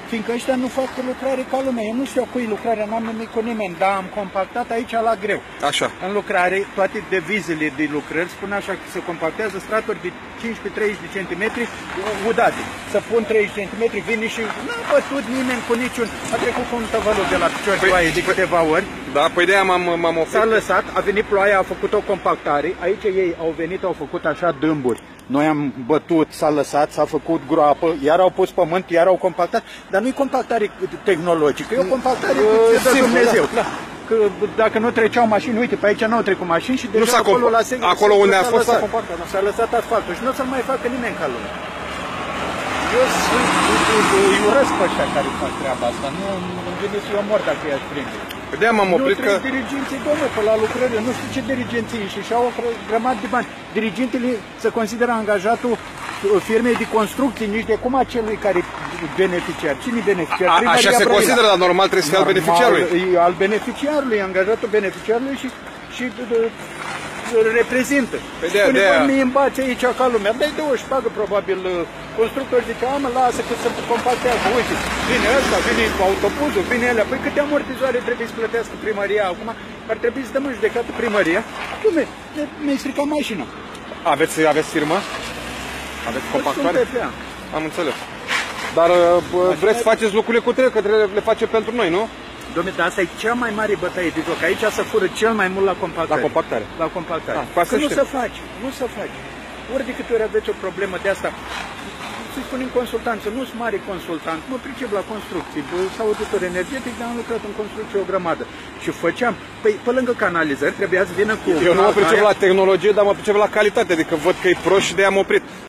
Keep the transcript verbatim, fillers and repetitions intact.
Fiindcă ăștia nu fac lucrare ca lumea. Eu nu știu cui lucrarea, n-am nimic cu nimeni, dar am compactat aici la greu. Așa. În lucrare, toate devizele de lucrări spun așa că se compactează straturi de cincisprezece treizeci de centimetri udate. Să pun treizeci centimetri, vine și n-a bătut nimeni cu niciun... A trecut cu un tăvăluc de la picior păi, ploaie de câteva ori. Da, păi de-aia m-am oprit. S-a lăsat, a venit ploaia, a făcut o compactare. Aici ei au venit, au făcut așa dâmburi. Noi am bătut, s-a lăsat, s-a făcut groapă, iar au pus pământ, iar au compactat. Dar nu e compactare tehnologică, e o compactare cu ce dă Dumnezeu. Da. Că dacă nu treceau mașini, uite, pe aici nu au trecut mașini și deja acolo la segă, acolo unde a fost s-a compactat. S-a lăsat asfaltul și nu o să mai facă nimeni ca lumea. Eu îi urăsc pe ăștia care fac treaba asta. Nu îmi vine să eu mor dacă i-aș prinde. De-aia m-am oprit că... Nu trebuie dirigenții, domnule, pe la lucrări, nu știu ce dirigenții și și-au o grămadă de bani. Dirigentele se consideră angajatul firmei de construcții, nici de cum a celui care beneficiar. Cine beneficiar? A, așa se consideră, dar normal trebuie să fie al beneficiarului. E al beneficiarului, angajatul beneficiarului și, și îl reprezintă. Păi de, Spune, de bă, mie îmi bați aici ca lumea. Dai de și pagă probabil constructori, zice, a, mă, lasă că se compactează. Uite, vine ăsta, vine autobuzul, vine alea. Păi câte amortizoare trebuie să plătească primăria acum? Ar trebui să dăm în judecată primăria. Dumne, mi-ai stricat mașina. Aveți, aveți firmă? Aveți compactare? Am înțeles. Dar bă, vreți să faceți lucrurile cu trebuie, că trebuie le face pentru noi, nu? Dom'le, dar asta e cea mai mare bătaie de joc. Aici se fură cel mai mult la compactare. La compactare. La compactare. Da, că nu se face, nu se face. Ori de câte ori aveți o problemă de asta, să-i spunem consultanță, nu sunt mare consultant, mă pricep la construcții, sau auditor energetic, dar am lucrat în construcție o grămadă. Și făceam, păi, pe lângă canalizări, trebuia să vină cu... Eu nu mă pricep la tehnologie, dar mă pricep la calitate, adică văd că e prost și de-aia am oprit.